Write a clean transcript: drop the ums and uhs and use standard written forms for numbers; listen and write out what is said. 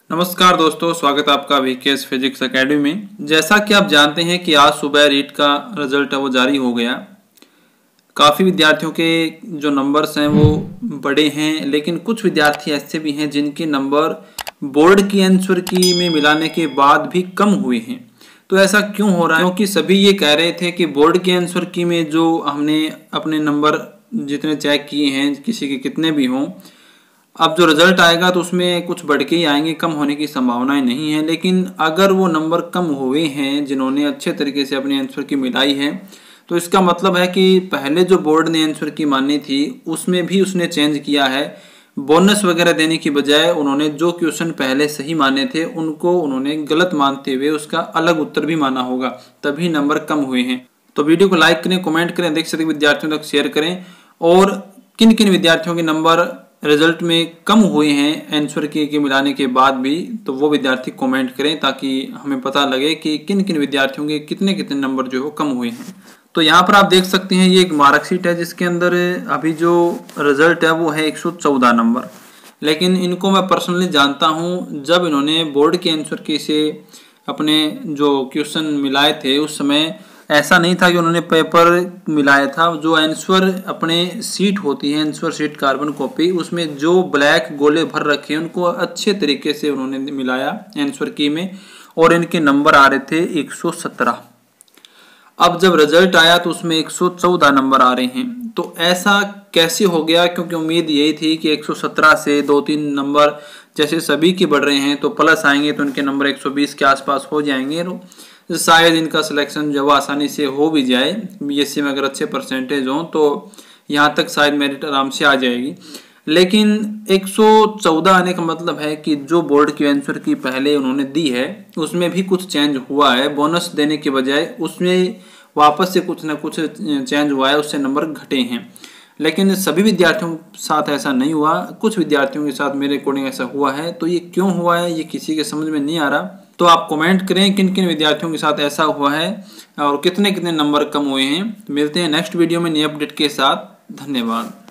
नमस्कार दोस्तों, स्वागत है आपका वीकेएस फिजिक्स एकेडमी में। जैसा कि आप जानते हैं कि आज सुबह रीट का रिजल्ट है वो जारी हो गया। काफ़ी विद्यार्थियों के जो नंबर्स हैं वो बड़े हैं, लेकिन कुछ विद्यार्थी ऐसे भी हैं जिनके नंबर बोर्ड की आंसर की में मिलाने के बाद भी कम हुए हैं। तो ऐसा क्यों हो रहा है? क्योंकि सभी ये कह रहे थे कि बोर्ड की आंसर की में जो हमने अपने नंबर जितने चेक किए हैं, किसी के कितने भी हों, अब जो रिजल्ट आएगा तो उसमें कुछ बढ़ के ही आएंगे, कम होने की संभावनाएं नहीं है। लेकिन अगर वो नंबर कम हुए हैं जिन्होंने अच्छे तरीके से अपने आंसर की मिलाई है, तो इसका मतलब है कि पहले जो बोर्ड ने आंसर की मानी थी उसमें भी उसने चेंज किया है। बोनस वगैरह देने की बजाय उन्होंने जो क्वेश्चन पहले सही माने थे उनको उन्होंने गलत मानते हुए उसका अलग उत्तर भी माना होगा, तभी नंबर कम हुए हैं। तो वीडियो को लाइक करें, कमेंट करें, अधिक से अधिक विद्यार्थियों तक शेयर करें। और किन किन विद्यार्थियों के नंबर रिजल्ट में कम हुए हैं आंसर की के मिलाने के बाद भी, तो वो विद्यार्थी कमेंट करें ताकि हमें पता लगे कि किन किन विद्यार्थियों के कितने कितने नंबर जो है वो कम हुए हैं। तो यहाँ पर आप देख सकते हैं ये एक मार्कशीट है जिसके अंदर अभी जो रिजल्ट है वो है 114 नंबर। लेकिन इनको मैं पर्सनली जानता हूँ, जब इन्होंने बोर्ड के आंसर की से अपने जो क्वेश्चन मिलाए थे उस समय ऐसा नहीं था कि उन्होंने पेपर मिलाया था। जो आंसर अपने सीट होती है, आंसर सीट कार्बन कॉपी, उसमें जो ब्लैक गोले भर रखे हैं उनको अच्छे तरीके से उन्होंने मिलाया आंसर की में, और इनके नंबर आ रहे थे 117। अब जब रिजल्ट आया तो उसमें 114 नंबर आ रहे हैं। तो ऐसा कैसे हो गया? क्योंकि उम्मीद यही थी कि 117 से 2-3 नंबर जैसे सभी के बढ़ रहे हैं तो प्लस आएंगे, तो इनके नंबर 120 के आसपास हो जाएंगे, तो शायद इनका सिलेक्शन जो आसानी से हो भी जाए। बीएससी में अगर अच्छे परसेंटेज हों तो यहाँ तक शायद मेरिट आराम से आ जाएगी। लेकिन 114 आने का मतलब है कि जो बोर्ड की आंसर की पहले उन्होंने दी है उसमें भी कुछ चेंज हुआ है। बोनस देने के बजाय उसमें वापस से कुछ ना कुछ चेंज हुआ है, उससे नंबर घटे हैं। लेकिन सभी विद्यार्थियों के साथ ऐसा नहीं हुआ, कुछ विद्यार्थियों के साथ मेरे अकॉर्डिंग ऐसा हुआ है। तो ये क्यों हुआ है ये किसी के समझ में नहीं आ रहा। तो आप कमेंट करें किन किन विद्यार्थियों के साथ ऐसा हुआ है और कितने कितने नंबर कम हुए हैं। मिलते हैं नेक्स्ट वीडियो में नई अपडेट के साथ। धन्यवाद।